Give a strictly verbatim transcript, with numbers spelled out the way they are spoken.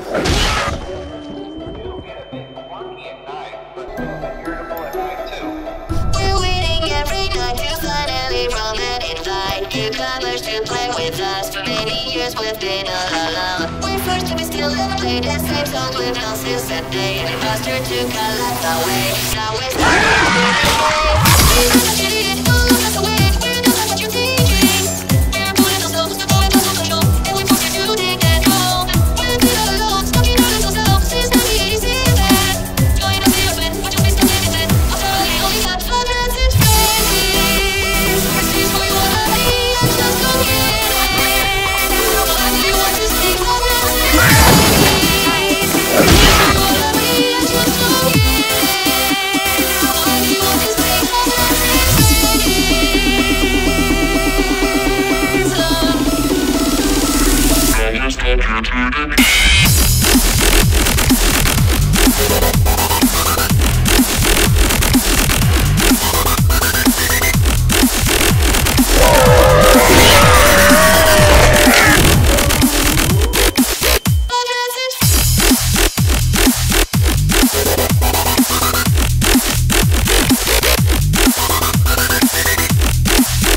We're waiting every night to finally from an invite. Newcomers to play with us. For many years we've been all alone. We're first and we still have played the same songs we've known since that day. An imposter took our life away. Now we're starting to play.